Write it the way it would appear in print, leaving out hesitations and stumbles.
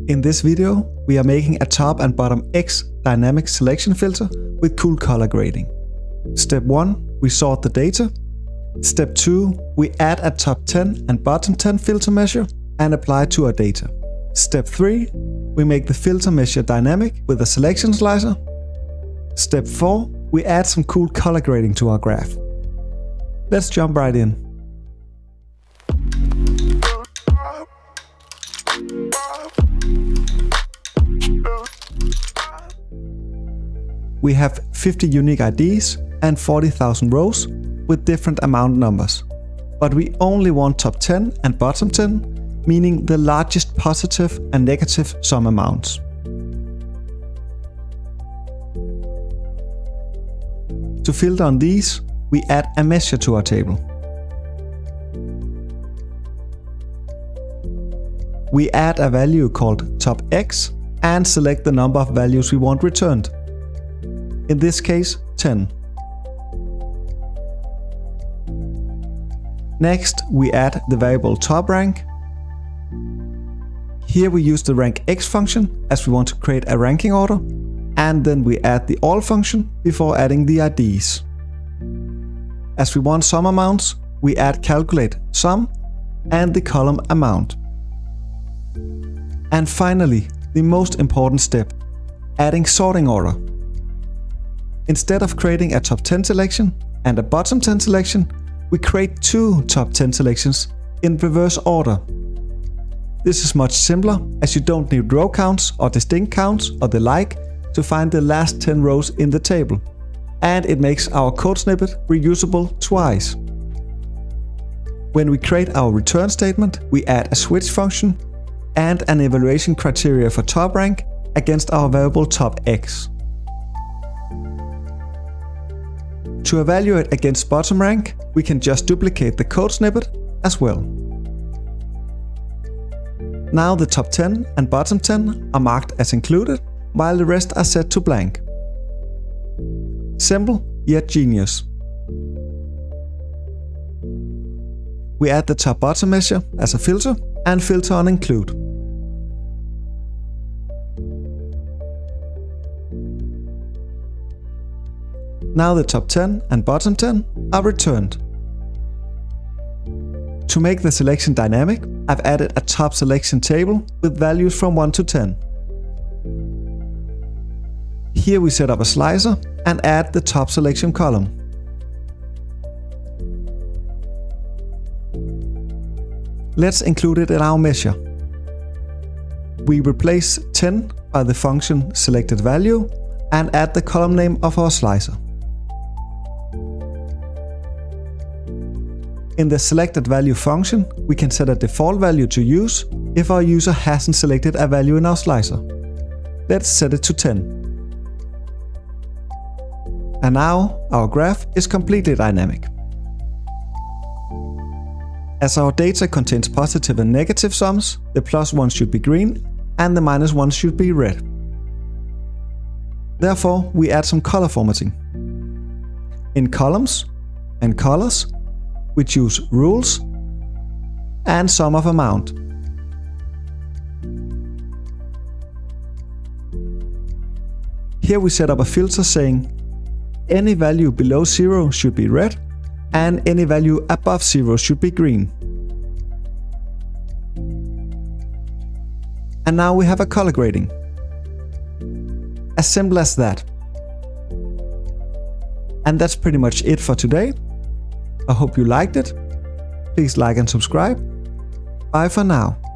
In this video, we are making a top and bottom X dynamic selection filter with cool color grading. Step 1, we sort the data. Step 2, we add a top 10 and bottom 10 filter measure and apply to our data. Step 3, we make the filter measure dynamic with a selection slicer. Step 4, we add some cool color grading to our graph. Let's jump right in. We have 50 unique IDs and 40,000 rows with different amount numbers. But we only want top 10 and bottom 10, meaning the largest positive and negative sum amounts. To filter on these, we add a measure to our table. We add a value called top X and select the number of values we want returned. In this case, 10. Next, we add the variable top rank. Here we use the rank X function as we want to create a ranking order, and then we add the all function before adding the IDs. As we want sum amounts, we add calculate sum and the column amount. And finally, the most important step, adding sorting order. Instead of creating a top 10 selection and a bottom 10 selection, we create two top 10 selections in reverse order. This is much simpler as you don't need row counts or distinct counts or the like to find the last 10 rows in the table. And it makes our code snippet reusable twice. When we create our return statement, we add a switch function and an evaluation criteria for top rank against our variable top X. To evaluate against bottom rank, we can just duplicate the code snippet as well. Now the top 10 and bottom 10 are marked as included, while the rest are set to blank. Simple, yet genius. We add the top bottom measure as a filter and filter on include. Now the top 10 and bottom 10 are returned. To make the selection dynamic, I've added a top selection table with values from 1 to 10. Here we set up a slicer and add the top selection column. Let's include it in our measure. We replace 10 by the function selected value and add the column name of our slicer. In the selected value function, we can set a default value to use if our user hasn't selected a value in our slicer. Let's set it to 10. And now our graph is completely dynamic. As our data contains positive and negative sums, the plus ones should be green and the minus ones should be red. Therefore, we add some color formatting. In columns and colors, we choose rules and sum of amount. Here we set up a filter saying any value below 0 should be red and any value above 0 should be green. And now we have a color grading. As simple as that. And that's pretty much it for today. I hope you liked it. Please like and subscribe. Bye for now.